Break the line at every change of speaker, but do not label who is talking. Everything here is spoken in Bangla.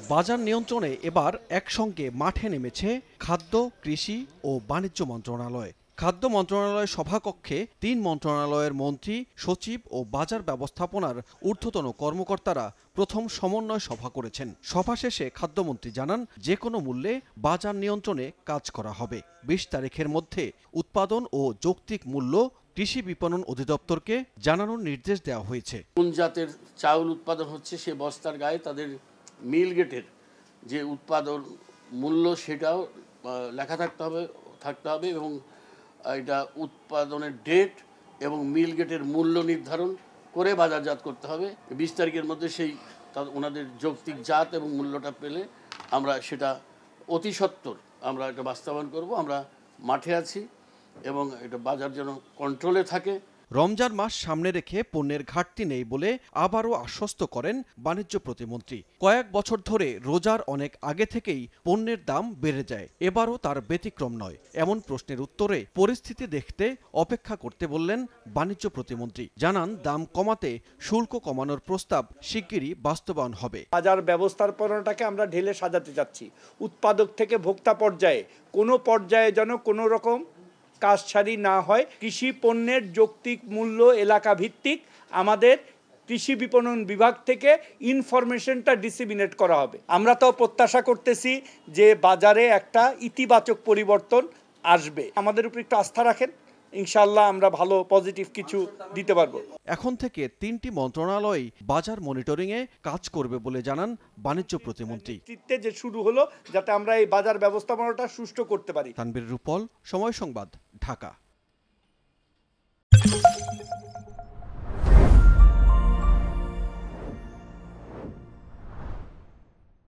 বাজার নিয়ন্ত্রণে এবার একসঙ্গে মাঠে নেমেছে খাদ্য, কৃষি ও বাণিজ্য মন্ত্রণালয়। খাদ্য মন্ত্রণালয়ের সভাকক্ষে ৩ মন্ত্রণালয়ের মন্ত্রী, সচিব ও বাজার ব্যবস্থাপনার ঊর্ধ্বতন কর্মকর্তারা প্রথম সমন্বয় সভা করেছেন। সভা শেষে খাদ্যমন্ত্রী জানান, যে কোনো মূল্যে বাজার নিয়ন্ত্রণে কাজ করা হবে। ২০ তারিখের মধ্যে উৎপাদন ও যৌক্তিক মূল্য কৃষি বিপণন অধিদপ্তরকে জানানোর নির্দেশ দেওয়া হয়েছে।
কোন জাতের চাউল উৎপাদন হচ্ছে সে বস্তার গায়ে তাদের মিল গেটের যে উৎপাদন মূল্য সেটাও লেখা থাকতে হবে এবং এটা উৎপাদনের ডেট এবং মিল গেটের মূল্য নির্ধারণ করে বাজারজাত করতে হবে। ২০ তারিখের মধ্যে সেই ওনাদের যৌক্তিক জাত এবং মূল্যটা পেলে আমরা সেটা অতি সত্বর আমরা এটা বাস্তবায়ন করব। আমরা মাঠে আছি এবং এটা বাজার যেন কন্ট্রোলে থাকে।
রমজান মাস সামনে রেখে পণ্যের ঘাটতি নেই বলে আবারও আশ্বস্ত করেন বাণিজ্য প্রতিমন্ত্রী। কয়েক বছর ধরে রোজার অনেক আগে থেকেই পণ্যের দাম বেড়ে যায়, এবারও তার ব্যতিক্রম নয়। এমন প্রশ্নের উত্তরে পরিস্থিতি দেখতে অপেক্ষা করতে বললেন বাণিজ্য প্রতিমন্ত্রী। জানান, দাম কমাতে শুল্ক কমানোর প্রস্তাব শিগগিরই বাস্তবায়ন হবে।
বাজার ব্যবস্থাপনাটাকে আমরা ঢেলে সাজাতে যাচ্ছি। উৎপাদক থেকে ভোক্তা পর্যায়ে কোনো পর্যায়ে যেন কোনো রকম কাজছাড়ি না হয়। কৃষি পণ্যের যৌক্তিক মূল্য এলাকা ভিত্তিক আমাদের কৃষি বিপণন বিভাগ থেকে ইনফরমেশনটা ডিসিমিনেট করা হবে। আমরা তো প্রত্যাশা করতেছি যে বাজারে একটা ইতিবাচক পরিবর্তন আসবে। আমাদের উপর একটু আস্থা রাখেন, ইনশাআল্লাহ আমরা ভালো পজিটিভ কিছু দিতে পারবো।
এখন থেকে 3টি মন্ত্রণালয় বাজার মনিটরিংয়ে কাজ করবে বলে জানান বাণিজ্য প্রতিমন্ত্রী।
যে শুরু হলো যাতে আমরা এই বাজার ব্যবস্থাপনাটা সুষ্ঠু করতে পারি।
তানবীর রূপল, সময় সংবাদ, ঢাকা।